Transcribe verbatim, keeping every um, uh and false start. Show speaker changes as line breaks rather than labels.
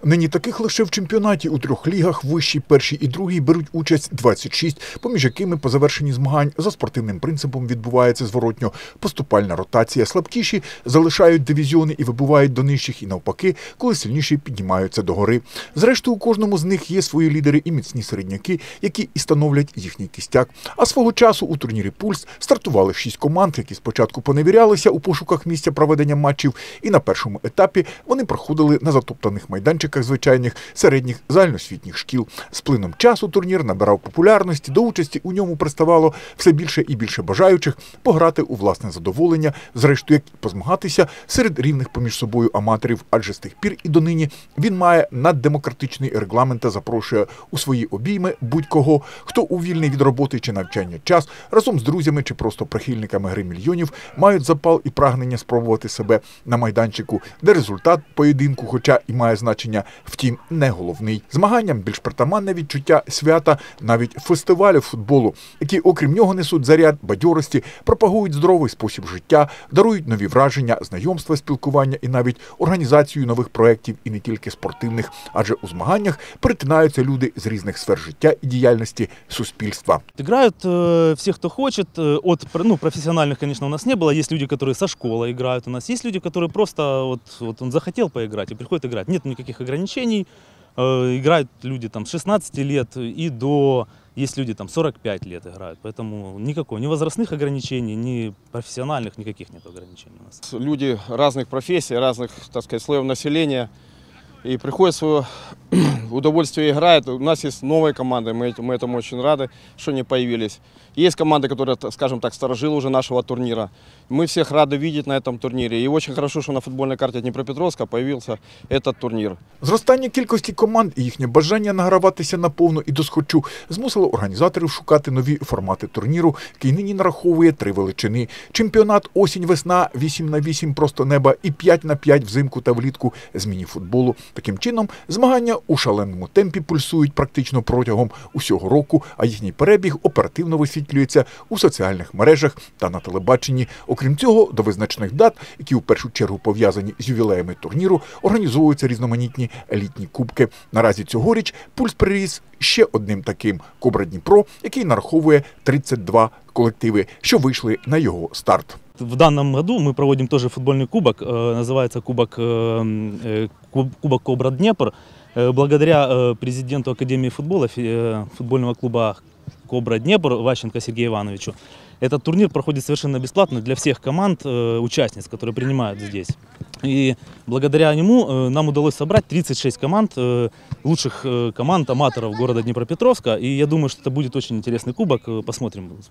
Нині таких лише в чемпіонаті у трьох лігах, вищій, першій і другій, беруть участь двадцять шість, поміж якими по завершенні змагань за спортивним принципом відбувається зворотньо поступальна ротація. Слабкіші залишають дивізіони і вибувають до нижчих, і навпаки, коли сильніші піднімаються догори. Зрештою, у кожному з них є свої лідери і міцні середняки, які і становлять їхній кістяк. А свого часу у турнірі «Пульс» стартували шість команд, які спочатку поневірялися у пошуках місця проведення матчів, і на першому етапі вони проходили на затоптаних майданчиках звичайних середніх загальноосвітніх шкіл. З плином часу турнір набирав популярності, до участі у ньому приставало все більше і більше бажаючих пограти у власне задоволення, зрештою, як і позмагатися серед рівних поміж собою аматорів, адже з тих пір і донині він має наддемократичний регламент та запрошує у свої обійми будь-кого, хто у вільний від роботи чи навчання час разом з друзями чи просто прихильниками гри мільйонів мають запал і прагнення спробувати себе на майданчику, де результат поєдинку, хоча і має значення, втім, не головний. Змаганням більш притаманне відчуття свята, навіть фестивалю футболу, які, окрім нього, несуть заряд бадьорості, пропагують здоровий спосіб життя, дарують нові враження, знайомства, спілкування і навіть організацію нових проєктів, і не тільки спортивних, адже у змаганнях перетинаються люди з різних сфер життя і діяльності суспільства.
Играют э, все, кто хочет. От ну, профессиональных, конечно, у нас не было. Есть люди, которые со школы играют у нас. Есть люди, которые просто вот, вот он захотел поиграть и приходит играть. Нет никаких ограничений. Э, играют люди там с шестнадцати лет и до... Есть люди там сорок пять лет играют. Поэтому никакого, ни возрастных ограничений, ни профессиональных, никаких нет ограничений у нас.
Люди разных профессий, разных, так сказать, слоев населения. И приходят свое удовольствие, играют. У нас есть новые команды, мы, мы этому очень рады, что они появились. Есть команды, которые, скажем так, сторожилы уже нашего турнира. Мы всех рады видеть на этом турнире. И очень хорошо, что на футбольной карте Днепропетровска появился этот турнир.
Зростання кількості команд і їхнє бажання награватися наповну і досхочу змусило організаторів шукати нові формати турніру, який нині нараховує три величини. Чемпіонат осінь-весна, вісім на вісім просто неба і п'ять на п'ять взимку та влітку з міні-футболу. Таким чином, змагання у шаленому темпі пульсують практично протягом усього року, а їхній перебіг оперативно висвітлюється у соціальних мережах та на телебаченні. Окрім цього, до визначених дат, які у першу чергу пов'язані з ювілеями турніру, організовуються різноманітні елітні кубки. Наразі цьогоріч «Пульс» приріс ще одним таким – «Кобра Дніпро», який нараховує тридцять два колективи, що вийшли на його старт.
В данном году мы проводим тоже футбольный кубок, называется кубок, кубок «Кобра Днепр». Благодаря президенту Академии футбола футбольного клуба «Кобра Днепр» Ващенко Сергею Ивановичу. Этот турнир проходит совершенно бесплатно для всех команд, участниц, которые принимают здесь. И благодаря нему нам удалось собрать тридцать шесть команд, лучших команд, аматоров города Днепропетровска. И я думаю, что это будет очень интересный кубок. Посмотрим.